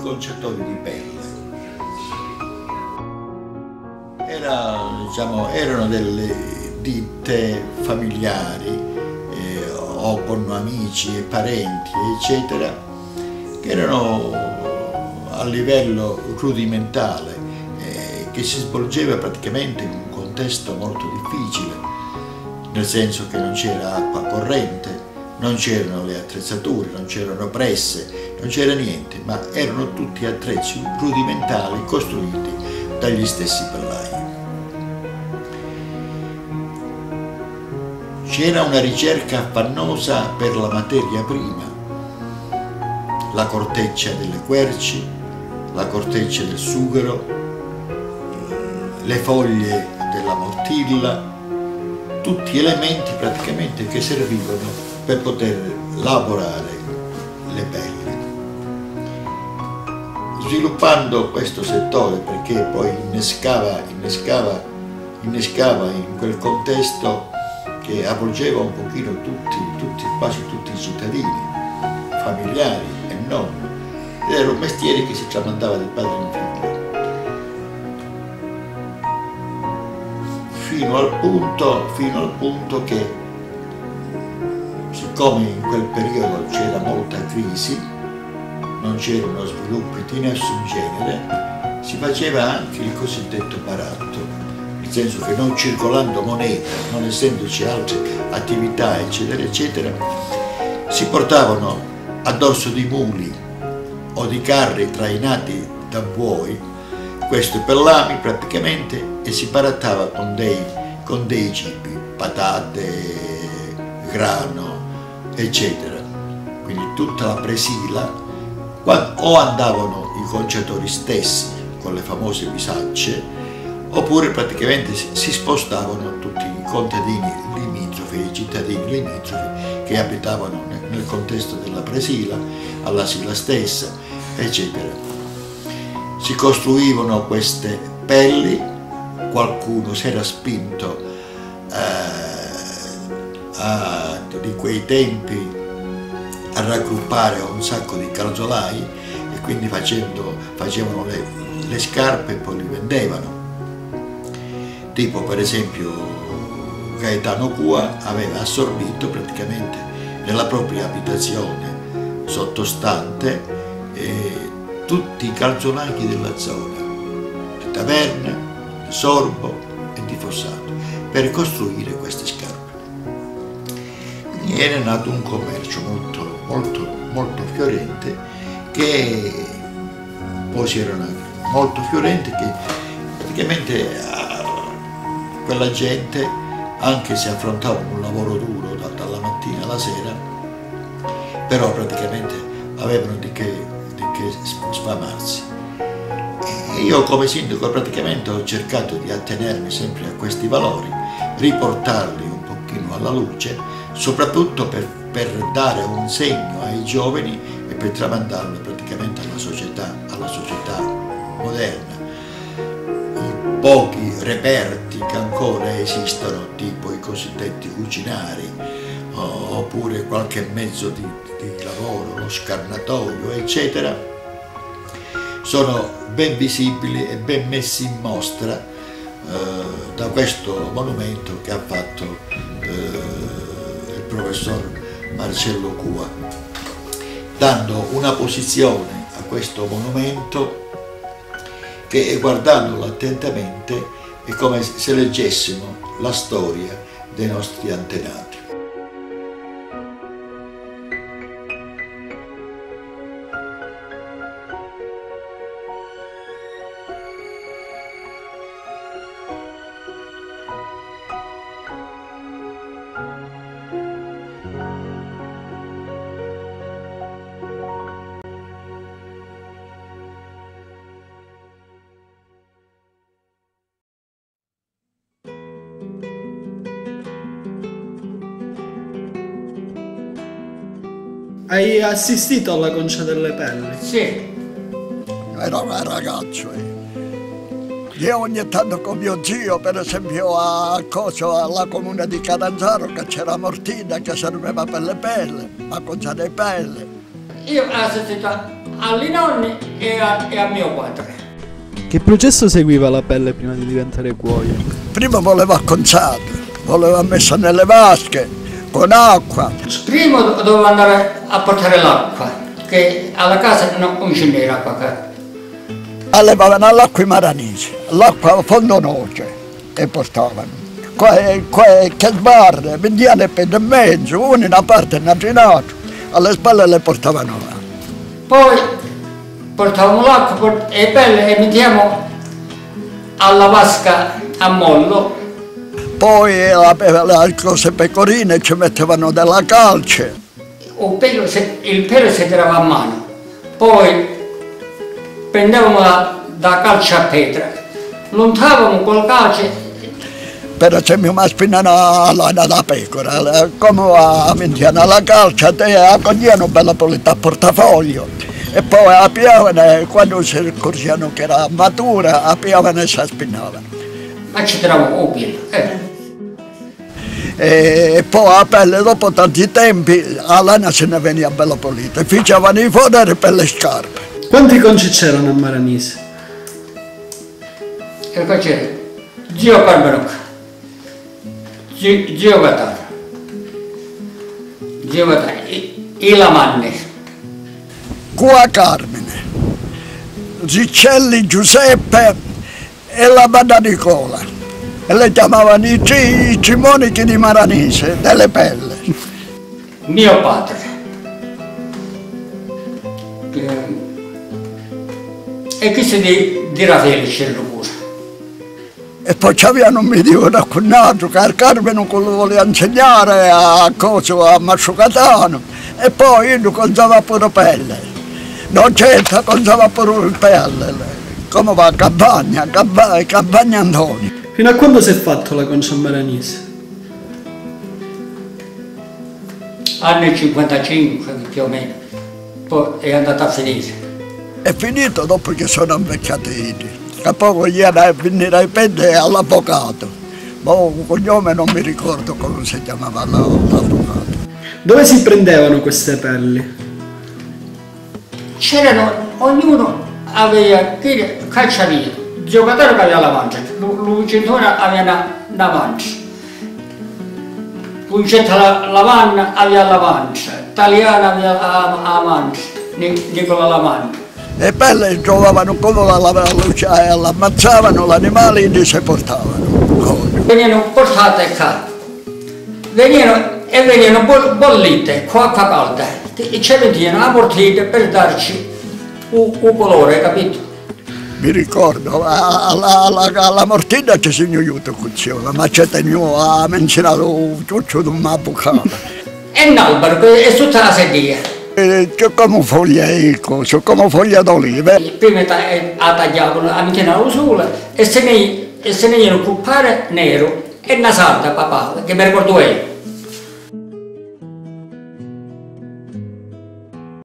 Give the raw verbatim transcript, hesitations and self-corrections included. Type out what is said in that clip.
conciatori di pelle. Era, diciamo, erano delle ditte familiari eh, o con amici e parenti, eccetera, che erano a livello rudimentale, eh, che si svolgeva praticamente in un contesto molto difficile, nel senso che non c'era acqua corrente, non c'erano le attrezzature, non c'erano presse, non c'era niente, ma erano tutti attrezzi rudimentali costruiti dagli stessi pellai. C'era una ricerca affannosa per la materia prima, la corteccia delle querci, la corteccia del sughero, le foglie della mortilla, tutti elementi praticamente che servivano per poter lavorare le pelli. Sviluppando questo settore, perché poi innescava, innescava, innescava in quel contesto che avvolgeva un pochino tutti, tutti, quasi tutti i cittadini, familiari e non. Ed era un mestiere che si tramandava di padre in figlio. Fino al punto, fino al punto che, siccome in quel periodo c'era molta crisi, non c'erano sviluppi di nessun genere, si faceva anche il cosiddetto baratto. Nel senso che non circolando moneta, non essendoci altre attività, eccetera, eccetera, si portavano a dorso di muli o di carri trainati da buoi questi pellami praticamente e si barattava con dei, con dei cibi, patate, grano, eccetera. Quindi tutta la presila, o andavano i conciatori stessi con le famose bisacce, oppure praticamente si spostavano tutti i contadini limitrofi, i cittadini limitrofi che abitavano nel contesto della presila, alla sila stessa, eccetera. Si costruivano queste pelli, qualcuno si era spinto eh, a, di quei tempi a raggruppare un sacco di calzolai e quindi facendo, facevano le, le scarpe e poi li vendevano. Tipo per esempio Gaetano Cua aveva assorbito praticamente nella propria abitazione sottostante eh, tutti i calzolai della zona, di Taverna, di Sorbo e di Fossato, per costruire queste scarpe. Quindi era nato un commercio molto, molto, molto fiorente, che poi si era nato molto fiorente, che praticamente quella gente, anche se affrontavano un lavoro duro da, dalla mattina alla sera, però praticamente avevano di che, di che sfamarsi. E io come sindaco praticamente ho cercato di attenermi sempre a questi valori, riportarli un pochino alla luce, soprattutto per, per dare un segno ai giovani e per tramandarlo praticamente alla società, alla società moderna. Pochi reperti che ancora esistono, tipo i cosiddetti cucinari, oppure qualche mezzo di, di lavoro, lo scarnatoio, eccetera, sono ben visibili e ben messi in mostra eh, da questo monumento che ha fatto eh, il professor Marcello Cua, dando una posizione a questo monumento che, guardandolo attentamente, è come se leggessimo la storia dei nostri antenati. Hai assistito alla concia delle pelli? Sì. Era un ragazzo. Eh. Io ogni tanto con mio zio, per esempio a Coso, alla comune di Catanzaro, che c'era Mortina che serviva per le pelle, la concia delle pelli. Io ho assistito Ai nonni e a, e a mio padre. Che processo seguiva la pelle prima di diventare cuoio? Prima voleva conzato, voleva messa nelle vasche, con acqua. Prima doveva andare a portare l'acqua, che alla casa non c'era acqua. Allevavano all'acqua i maranesi, l'acqua a fondo noce e portavano. Qua, qua che sbarre, vendivano per in mezzo, uno in una parte e un'altra in altro, alle spalle le portavano là. Poi portavamo l'acqua e pelle e mettiamo alla vasca a mollo. Poi le cose pecorine ci mettevano della calce. Il pelo, il pelo si tirava a mano, poi prendevamo da, da calce a pietra, l'untavamo col calce. Per esempio mi spinano la pecora, come a mintiano la calcia, a cogliano bella pulita a portafoglio. E poi la piavano, quando si accorgevano che era matura, la piavano e si spinavano. Ma ci tiravamo il pelo. Eh. E poi la pelle, dopo tanti tempi, la lana se ne veniva bella pulita, facevano i foderi per le scarpe. Quanti conci c'erano a Maranise? E poi c'era zio Carmenucca, zio, zio Gattaro, zio Gattaro, i, i Lamanni. Qua Carmine, Riccelli Giuseppe e la banda Nicola. E le chiamavano i, i cimonichi di Maranise, delle pelle. Mio padre. E chi si di, di Raffaele c'era pure. E poi c'avevano un mio Dio con altro, che al Carmine quello voleva insegnare a Coso, a Masciucatano. E poi io conzava pure pelle. Non c'era, conzava pure pelle. Come va a Campagna, Campagna, Campagna Antonio. Fino a quando si è fatto la concia a Maranise? Anni cinquantacinque più o meno, poi è andata a finire. È finito dopo che sono invecchiati, che poi ieri a venire ai penne all'avvocato, ma un cognome non mi ricordo come si chiamava l'avvocato. Dove si prendevano queste pelli? C'erano, ognuno aveva chi cacciavia, il giocatore che aveva la mancia, Lucentone aveva una, una mancia, Concetta la, la manna aveva la mancia, Taliana aveva la, la mancia, Nicola la mancia. Le pelle trovavano come la, la, la, la ammazzavano l'animale e li si portavano. Venivano portate qua, venivano, e venivano bollite con acqua calda e ci mettevano a portire per darci un colore, capito? Mi ricordo, alla mortina ci si è aiutato cucciolo, ma c'è tenuto a menzionato un ciuccio di una bucata. È un albero, è tutta la sedia. Come foglia, come foglia d'olive. Prima la tagliavano, la mettevano al sole e se ne, e se ne iano a cuppare nero e una salda, papà, che mi ricordo io.